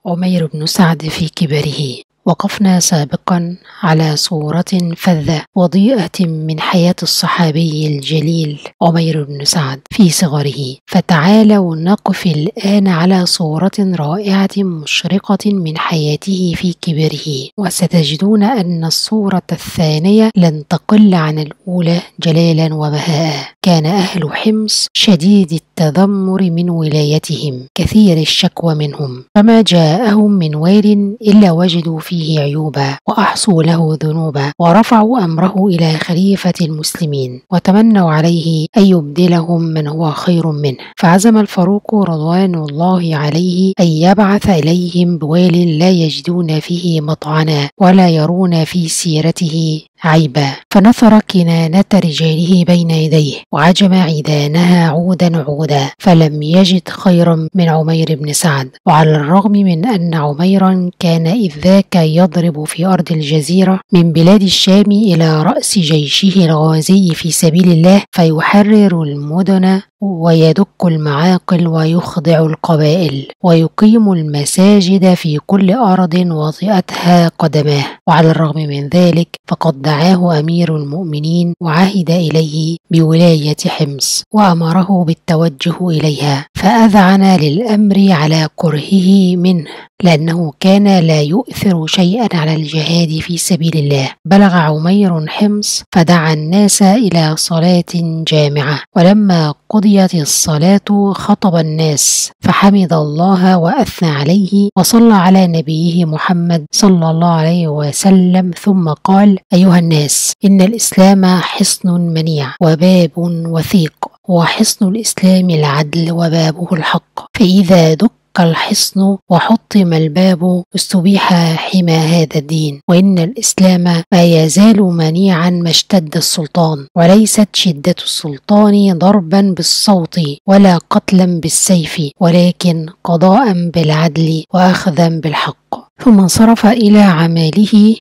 عمير بن سعد في كبره. وقفنا سابقا على صورة فذة وضيئة من حياة الصحابي الجليل عمير بن سعد في صغره، فتعالوا نقف الآن على صورة رائعة مشرقة من حياته في كبره، وستجدون أن الصورة الثانية لن تقل عن الأولى جلالا وبهاء. كان أهل حمص شديد التذمر من ولايتهم، كثير الشكوى منهم، فما جاءهم من وال إلا وجدوا فيه عيوبا وأحصوا له ذنوبا، ورفعوا أمره إلى خليفة المسلمين وتمنوا عليه أن يبدلهم من هو خير منه. فعزم الفاروق رضوان الله عليه أن يبعث إليهم بوال لا يجدون فيه مطعنا ولا يرون في سيرته عيبا، فنثر كنانة رجاله بين يديه وعجم عيدانها عودا عودا، فلم يجد خيرا من عمير بن سعد. وعلى الرغم من أن عميرا كان إذ ذاك يضرب في أرض الجزيرة من بلاد الشام إلى رأس جيشه الغازي في سبيل الله، فيحرر المدن ويدك المعاقل ويخضع القبائل ويقيم المساجد في كل أرض وطئتها قدماه، وعلى الرغم من ذلك فقد دعاه أمير المؤمنين وعهد إليه بولاية حمص وأمره بالتوجه إليها، فأذعن للأمر على كرهه منه، لأنه كان لا يؤثر شيئا على الجهاد في سبيل الله. بلغ عمير حمص فدعا الناس إلى صلاة جامعة، ولما قضيت الصلاة خطب الناس فحمد الله وأثنى عليه وصلى على نبيه محمد صلى الله عليه وسلم، ثم قال: أيها الناس، إن الإسلام حصن منيع وباب وثيق، وحصن الإسلام العدل وبابه الحق، فإذا دك الحصن وحطم الباب استبيح حمى هذا الدين، وإن الإسلام ما يزال منيعا ما اشتد السلطان، وليست شدة السلطان ضربا بالصوت ولا قتلا بالسيف، ولكن قضاء بالعدل وأخذا بالحق. ثم انصرف إلى عمله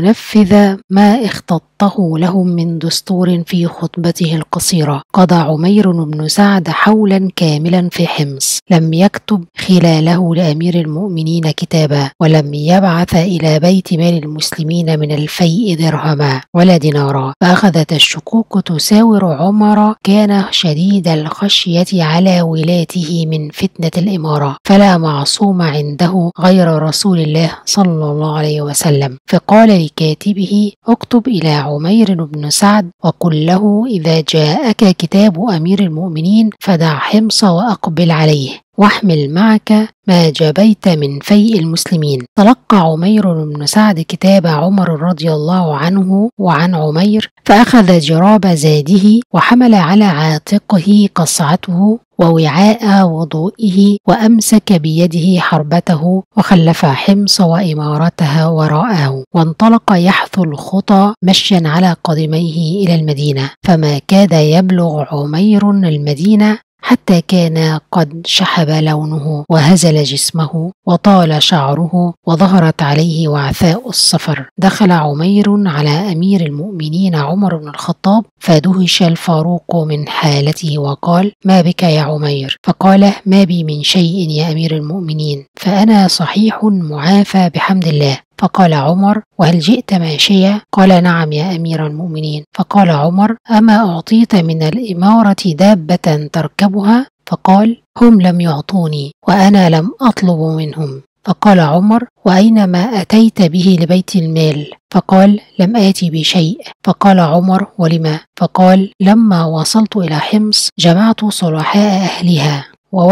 لينفذ ما اختطه لهم من دستور في خطبته القصيرة. قضى عمير بن سعد حولا كاملا في حمص، لم يكتب خلاله لأمير المؤمنين كتابا، ولم يبعث إلى بيت مال المسلمين من الفيء درهما ولا دينارا، فأخذت الشكوك تساور عمر. كان شديد الخشية على ولاته من فتنة الإمارة، فلا معصوم عنده غير رسول الله صلى الله عليه وسلم، فقال لكاتبه: اكتب إلى عمير بن سعد وقل له: إذا جاءك كتاب أمير المؤمنين فدع حمص وأقبل عليه، واحمل معك ما جبيت من فيء المسلمين. تلقى عمير بن سعد كتاب عمر رضي الله عنه وعن عمير، فأخذ جراب زاده وحمل على عاتقه قصعته ووعاء وضوئه، وأمسك بيده حربته، وخلف حمص وإمارتها وراءه، وانطلق يحثو الخطى مشيا على قدميه إلى المدينة، فما كاد يبلغ عمير المدينة حتى كان قد شحب لونه وهزل جسمه وطال شعره وظهرت عليه وعثاء الصفر. دخل عمير على أمير المؤمنين عمر بن الخطاب، فدهش الفاروق من حالته وقال: ما بك يا عمير؟ فقال: ما بي من شيء يا أمير المؤمنين، فأنا صحيح معافى بحمد الله. فقال عمر: وهل جئت ماشيا؟ قال: نعم يا أمير المؤمنين. فقال عمر: أما أعطيت من الإمارة دابة تركبها؟ فقال: هم لم يعطوني وأنا لم أطلب منهم. فقال عمر: وأين ما أتيت به لبيت المال؟ فقال: لم آتي بشيء. فقال عمر: ولما؟ فقال: لما وصلت إلى حمص جمعت صلحاء أهلها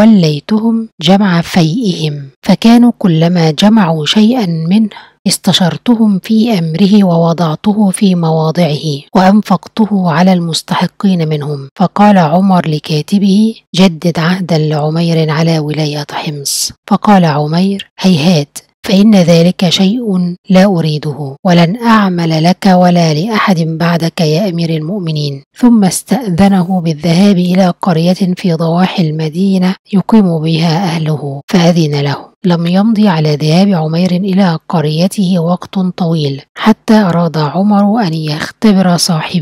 ووليتهم جمع فيئهم، فكانوا كلما جمعوا شيئا منه استشرتهم في أمره ووضعته في مواضعه وأنفقته على المستحقين منهم. فقال عمر لكاتبه: جدد عهدا لعمير على ولاية حمص. فقال عمير: هيهات، فإن ذلك شيء لا أريده، ولن أعمل لك ولا لأحد بعدك يا أمير المؤمنين. ثم استأذنه بالذهاب إلى قرية في ضواحي المدينة يقيم بها أهله، فأذن له. لم يمضي على ذهاب عمير إلى قريته وقت طويل حتى أراد عمر أن يختبر صاحبه،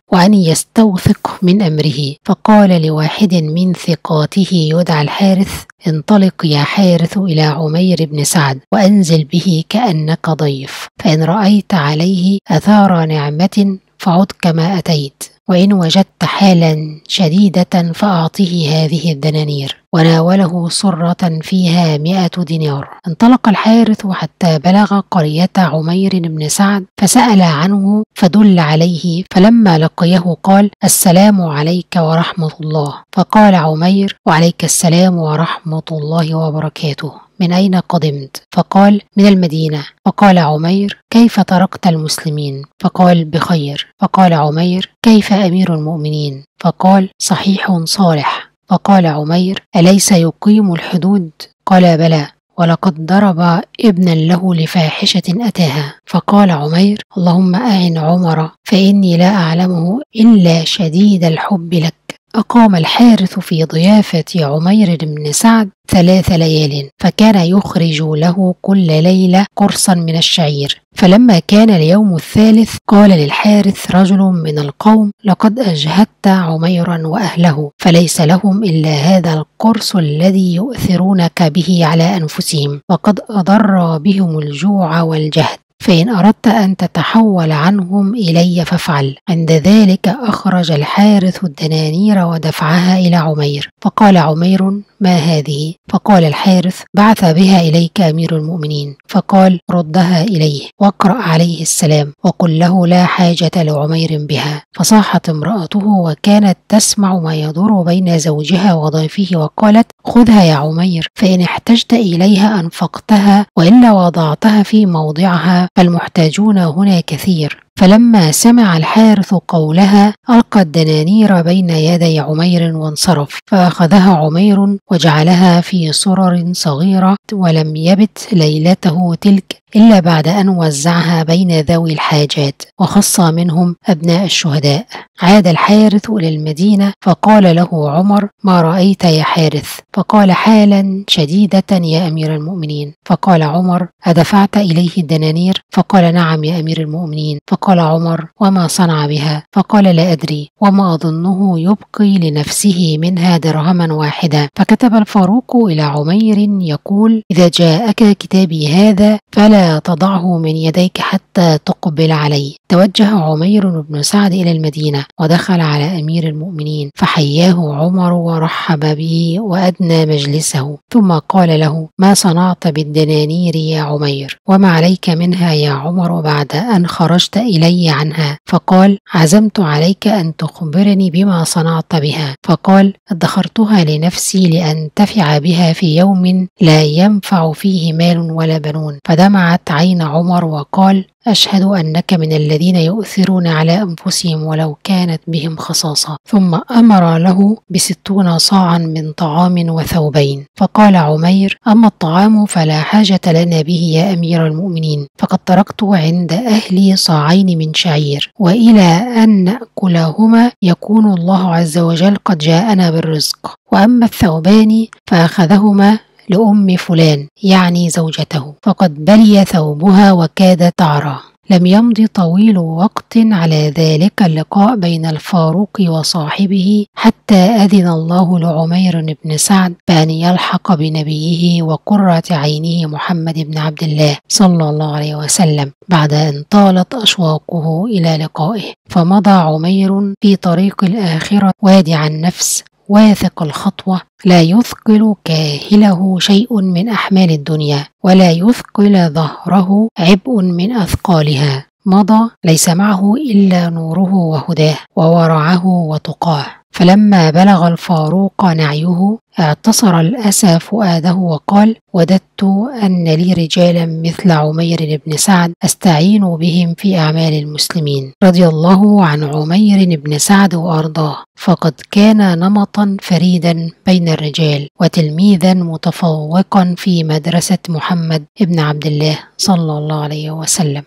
وأن يستوثق من أمره. فقال لواحد من ثقاته يدعى الحارث: انطلق يا حارث إلى عمير بن سعد وأنزل به كأنك ضيف، فإن رأيت عليه آثار نعمة فعد كما أتيت، وإن وجدت حالا شديدة فأعطه هذه الدنانير. وناوله سرة فيها 100 دينار. انطلق الحارث حتى بلغ قرية عمير بن سعد فسأل عنه فدل عليه، فلما لقيه قال: السلام عليك ورحمة الله. فقال عمير: وعليك السلام ورحمة الله وبركاته، من أين قدمت؟ فقال: من المدينة. فقال عمير: كيف تركت المسلمين؟ فقال: بخير. فقال عمير: كيف أمير المؤمنين؟ فقال: صحيح صالح. فقال عمير: أليس يقيم الحدود؟ قال: بلى، ولقد ضرب ابنا له لفاحشة أتاها. فقال عمير: اللهم أعن عمر فإني لا أعلمه إلا شديد الحب لك. أقام الحارث في ضيافة عمير بن سعد 3 ليال، فكان يخرج له كل ليلة قرصا من الشعير. فلما كان اليوم الثالث قال للحارث رجل من القوم: لقد أجهدت عميرا وأهله، فليس لهم إلا هذا القرص الذي يؤثرونك به على أنفسهم، وقد أضر بهم الجوع والجهد، فإن أردت أن تتحول عنهم إلي فافعل. عند ذلك أخرج الحارث الدنانير ودفعها إلى عمير. فقال عمير: ما هذه؟ فقال الحارث: بعث بها إليك أمير المؤمنين. فقال: ردها إليه واقرأ عليه السلام وقل له لا حاجة لعمير بها. فصاحت امرأته وكانت تسمع ما يدور بين زوجها وضيفه، وقالت: خذها يا عمير، فإن احتجت إليها أنفقتها، وإلا وضعتها في موضعها، فالمحتاجون هنا كثير. فلما سمع الحارث قولها ألقى الدنانير بين يدي عمير وانصرف، فأخذها عمير وجعلها في سرر صغيرة، ولم يبت ليلته تلك إلا بعد أن وزعها بين ذوي الحاجات، وخص منهم أبناء الشهداء. عاد الحارث إلى المدينة فقال له عمر: ما رأيت يا حارث؟ فقال: حالا شديدة يا أمير المؤمنين. فقال عمر: أدفعت إليه الدنانير؟ فقال: نعم يا أمير المؤمنين. فقال عمر: وما صنع بها؟ فقال: لا أدري، وما أظنه يبقي لنفسه منها درهما واحدا. فكتب الفاروق إلى عمير يقول: إذا جاءك كتابي هذا فلا تضعه من يديك حتى تقبل عليه. توجه عمير بن سعد إلى المدينة ودخل على أمير المؤمنين، فحياه عمر ورحب به وأدنى مجلسه، ثم قال له: ما صنعت بالدنانير يا عمير؟ وما عليك منها يا عمر بعد أن خرجت إلي عنها؟ فقال: عزمت عليك أن تخبرني بما صنعت بها. فقال: ادخرتها لنفسي لأنتفع بها في يوم لا ينفع فيه مال ولا بنون. فدمعت عين عمر وقال: أشهد أنك من الذين يؤثرون على أنفسهم ولو كانت بهم خصاصة. ثم أمر له ب60 صاعا من طعام وثوبين. فقال عمير: أما الطعام فلا حاجة لنا به يا أمير المؤمنين، فقد تركت عند أهلي صاعين من شعير، وإلى أن نأكلهما يكون الله عز وجل قد جاءنا بالرزق. وأما الثوبان فأخذهما لأم فلان، يعني زوجته، فقد بلي ثوبها وكاد تعرى. لم يمض طويل وقت على ذلك اللقاء بين الفاروق وصاحبه حتى أذن الله لعمير بن سعد بأن يلحق بنبيه وقرة عينه محمد بن عبد الله صلى الله عليه وسلم، بعد أن طالت أشواقه إلى لقائه. فمضى عمير في طريق الآخرة وادع النفس واثق الخطوة، لا يثقل كاهله شيء من أحمال الدنيا، ولا يثقل ظهره عبء من أثقالها. مضى ليس معه إلا نوره وهداه وورعه وتقاه. فلما بلغ الفاروق نعيه اعتصر الأسى فؤاده وقال: وددت أن لي رجالا مثل عمير بن سعد أستعين بهم في أعمال المسلمين. رضي الله عن عمير بن سعد وأرضاه، فقد كان نمطا فريدا بين الرجال وتلميذا متفوقا في مدرسة محمد بن عبد الله صلى الله عليه وسلم.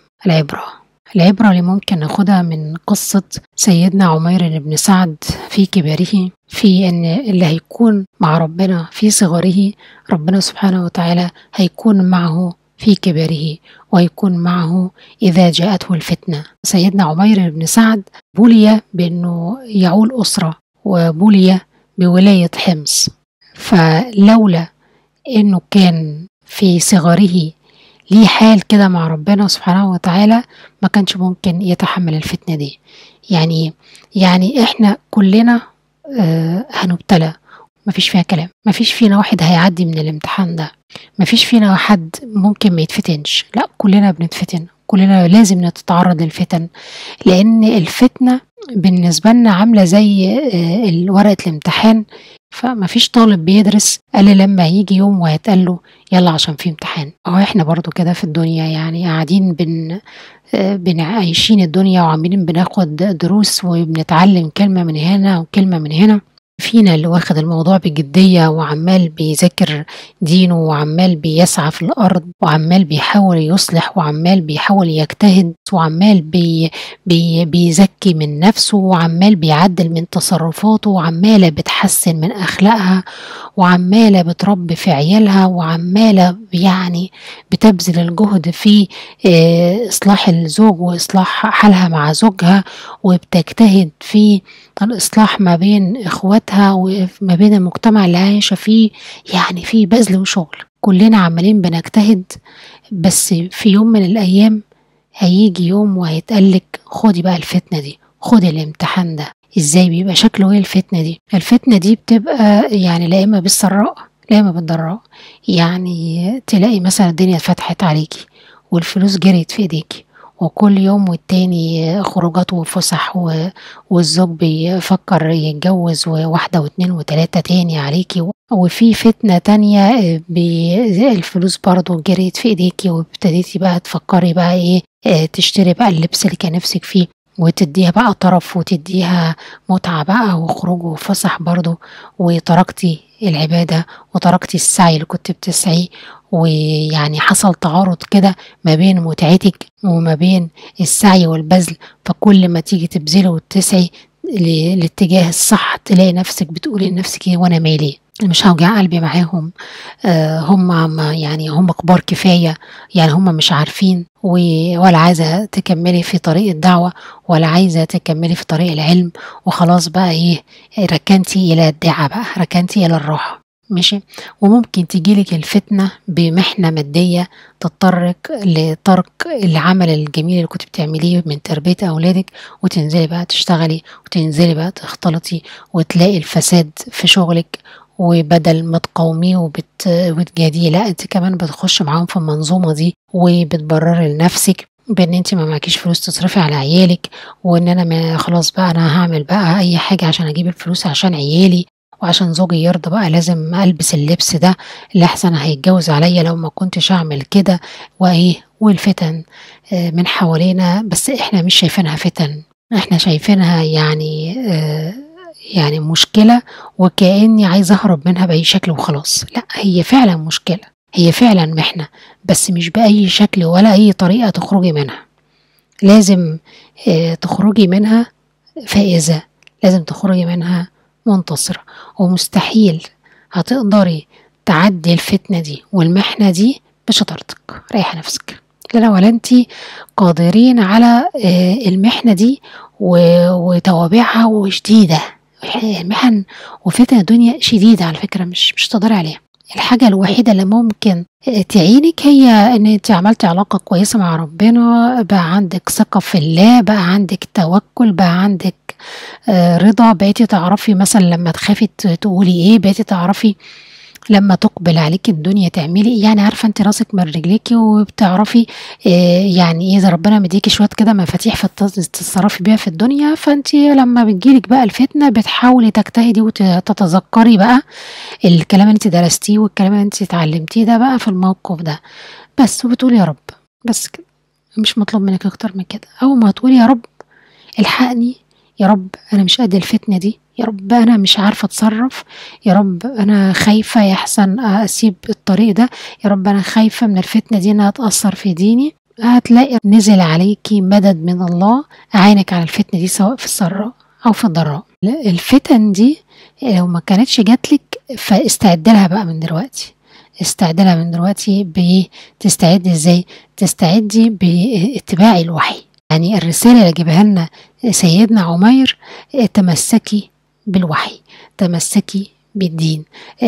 العبرة اللي ممكن ناخدها من قصة سيدنا عمير بن سعد في كبره، في أن اللي هيكون مع ربنا في صغره ربنا سبحانه وتعالى هيكون معه في كبره ويكون معه إذا جاءته الفتنة. سيدنا عمير بن سعد بُلي بأنه يعول أسرة وبُلي بولاية حمص، فلولا أنه كان في صغره ليه حال كده مع ربنا سبحانه وتعالى ما كانش ممكن يتحمل الفتنة دي. يعني احنا كلنا هنبتلى، مفيش فيها كلام، مفيش فينا واحد هيعدي من الامتحان ده، مفيش فينا حد ممكن ما يتفتنش، لا كلنا بنتفتن، كلنا لازم نتعرض للفتن، لأن الفتنة بالنسبة لنا عاملة زي ورقة الامتحان. فمفيش طالب بيدرس إلا لما يجي يوم وهيتقال له يلا عشان في امتحان. احنا برضو كده في الدنيا، يعني قاعدين عايشين الدنيا وعمالين بناخد دروس وبنتعلم كلمة من هنا وكلمة من هنا. فينا اللي واخد الموضوع بجدية وعمال بيذاكر دينه وعمال بيسعى في الأرض وعمال بيحاول يصلح وعمال بيحاول يجتهد وعمال بيزكي من نفسه وعمال بيعدل من تصرفاته وعمالة بتحسن من أخلاقها وعمالة بتربي في عيالها وعمالة يعني بتبذل الجهد في إصلاح الزوج وإصلاح حالها مع زوجها، وبتجتهد في الإصلاح ما بين إخواتها وما بين المجتمع اللي عايشة فيه، يعني في بذل وشغل، كلنا عمالين بنجتهد. بس في يوم من الأيام هيجي يوم وهيتقالك خدي بقى الفتنة دي، خدي الامتحان ده. ازاي بيبقى شكله ايه الفتنة دي؟ الفتنة دي بتبقى يعني لا اما بالسراء لا اما بالضراء. يعني تلاقي مثلا الدنيا فتحت عليكي والفلوس جريت في ايديكي وكل يوم والتاني خروجات وفسح والزوج بيفكر يتجوز واحدة واتنين وتلاتة تاني عليكي، وفي فتنة تانية الفلوس برضو جريت في ايديكي وابتديتي بقى تفكري بقى ايه، تشتري بقى اللبس اللي كان نفسك فيه وتديها بقى طرف وتديها متعة بقى وخروج وفسح برضو، وتركتي العبادة وتركتي السعي اللي كنت بتسعيه. ويعني حصل تعارض كده ما بين متعتك وما بين السعي والبذل، فكل ما تيجي تبذلي وتسعي الاتجاه الصح تلاقي نفسك بتقولي لنفسك ايه وانا مالي، مش هوجع قلبي معاهم، هم يعني هم كبار كفاية، يعني هم مش عارفين، ولا عايزة تكملي في طريق الدعوة ولا عايزة تكملي في طريق العلم، وخلاص بقى ايه، ركنتي الى الدعاء بقى، ركنتي الى الراحة. ماشي. وممكن تجيلك الفتنة بمحنة مادية تضطرك لترك العمل الجميل اللي كنت بتعمليه من تربية أولادك وتنزلي بقى تشتغلي وتنزلي بقى تختلطي وتلاقي الفساد في شغلك، وبدل ما تقاوميه وتجاديه لا انت كمان بتخش معاهم في المنظومة دي وبتبرر لنفسك بان انت ما معكيش فلوس تصرفي على عيالك، وان انا خلاص بقى انا هعمل بقى اي حاجة عشان اجيب الفلوس عشان عيالي وعشان زوجي يرضى، بقى لازم البس اللبس ده اللي احسن هيتجوز عليا لو ما كنتش اعمل كده وايه. والفتن من حوالينا بس احنا مش شايفينها فتن، احنا شايفينها يعني مشكلة وكأني عايزة أهرب منها بأي شكل وخلاص. لا هي فعلا مشكلة، هي فعلا محنة، بس مش بأي شكل ولا أي طريقة تخرجي منها. لازم تخرجي منها فائزة، لازم تخرجي منها منتصرة، ومستحيل هتقدري تعدي الفتنة دي والمحنة دي بشطارتك. ريح نفسك، لا ولا انتي قادرين على المحنة دي وتوابعها وشديدة. المحن وفتن الدنيا شديدة على فكرة، مش تقدري عليها. الحاجة الوحيدة اللي ممكن تعينك هي ان انت عملتي علاقة كويسة مع ربنا، بقى عندك ثقة في الله، بقى عندك توكل، بقى عندك رضا، بقيتي تعرفي مثلا لما تخافي تقولي ايه، بقيتي تعرفي لما تقبل عليك الدنيا تعملي، يعني عارفه انت راسك من رجليكي وبتعرفي يعني اذا ربنا مديكي شويه كده مفاتيح تتصرفي بيها في الدنيا، فانت لما بتجيلك بقى الفتنه بتحاولي تجتهدي وتتذكري بقى الكلام اللي انت درستيه والكلام اللي انت اتعلمتيه ده بقى في الموقف ده بس، وبتقولي يا رب. بس كده، مش مطلوب منك اكتر من كده. اول ما تقولي يا رب الحقني، يا رب انا مش قد الفتنه دي، يا رب انا مش عارفه اتصرف، يا رب انا خايفه يحسن اسيب الطريق ده، يا رب انا خايفه من الفتنه دي انها تاثر في ديني، هتلاقي نزل عليكي مدد من الله اعانك على الفتنه دي سواء في السراء او في الضراء. الفتن دي لو ما كانتش جاتلك فاستعد لها بقى من دلوقتي، استعدلها من دلوقتي. تستعدي ازاي؟ تستعدي باتباع الوحي. يعني الرسالة اللي جابها لنا سيدنا عمير، تمسكي بالوحي، تمسكي بالدين،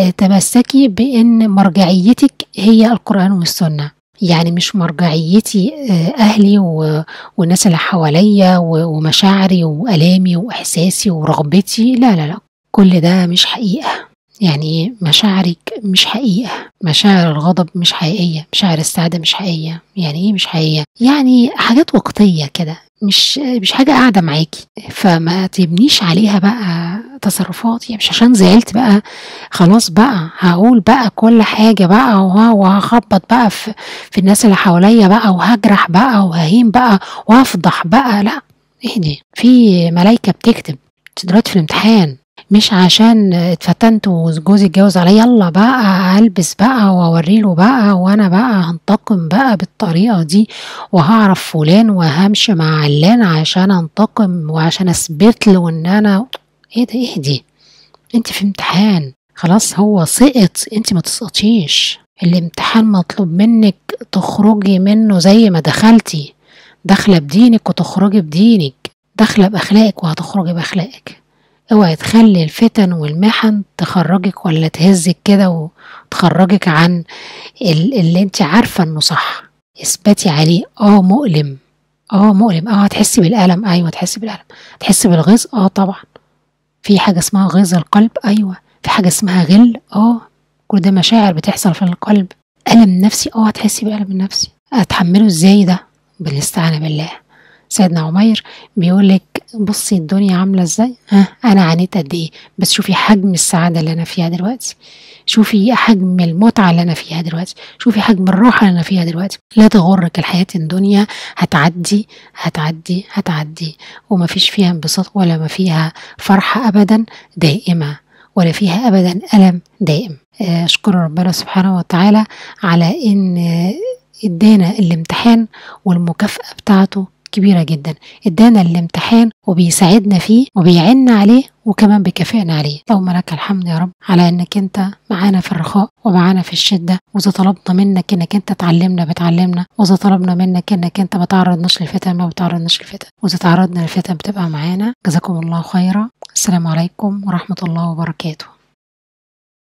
تمسكي بأن مرجعيتك هي القرآن والسنة. يعني مش مرجعيتي أهلي والناس اللي حواليا ومشاعري وألامي وإحساسي ورغبتي، لا لا لا، كل ده مش حقيقة. يعني مشاعرك مش حقيقة، مشاعر الغضب مش حقيقية، مشاعر السعادة مش حقيقية. يعني ايه مش حقيقية؟ يعني حاجات وقتية كده، مش حاجة قاعدة معاكي، فما تبنيش عليها بقى تصرفات. يعني مش عشان زعلت بقى خلاص بقى هقول بقى كل حاجة بقى وهخبط بقى في الناس اللي حواليا بقى، وهجرح بقى وههين بقى وهفضح بقى. لا، اهدي، في ملايكة بتكتب. انت دلوقتي في الامتحان، مش عشان اتفتنت وجوزي اتجوز عليا يلا بقى هلبس بقى واوريله بقى وانا بقى هنتقم بقى بالطريقة دي، وهعرف فلان وهمشي مع علان عشان انتقم وعشان اثبت له ان انا. ايه ده؟ اهدي، انت في امتحان خلاص، هو سقط، انت ما تسقطيش. الامتحان مطلوب منك تخرجي منه زي ما دخلتي، داخله بدينك وتخرجي بدينك، داخله باخلاقك وهتخرجي باخلاقك. اوعي تخلي الفتن والمحن تخرجك ولا تهزك كده وتخرجك عن اللي انت عارفه انه صح. اثبتي عليه. مؤلم، مؤلم، هتحسي بالالم، ايوه تحسي بالالم، تحسي بالغيظ، طبعا. في حاجه اسمها غيظ القلب، ايوه. في حاجه اسمها غل، كل ده مشاعر بتحصل في القلب. الم نفسي، هتحسي بالم النفسي. اتحمله ازاي ده؟ بالاستعانه بالله. سيدنا عمير بيقول لك بصي الدنيا عامله ازاي، انا عانيت قد ايه، بس شوفي حجم السعاده اللي انا فيها دلوقتي، شوفي حجم المتعه اللي انا فيها دلوقتي، شوفي حجم الراحه اللي انا فيها دلوقتي. لا تغرك الحياه الدنيا، هتعدي هتعدي هتعدي، وما فيش فيها انبساط ولا ما فيها فرحه ابدا دائمه، ولا فيها ابدا الم دائم. اشكر ربنا سبحانه وتعالى على ان ادانا الامتحان، والمكافأة بتاعته كبيرة جدا. ادانا الامتحان وبيساعدنا فيه وبيعنا عليه وكمان بيكافئنا عليه. اللهم لك الحمد يا رب على انك انت معانا في الرخاء ومعانا في الشدة، واذا طلبنا منك انك انت تعلمنا بتعلمنا، واذا طلبنا منك انك انت ما تعرضناش للفتن ما بتعرضناش للفتن، واذا تعرضنا للفتن بتبقى معانا. جزاكم الله خيرا. السلام عليكم ورحمة الله وبركاته.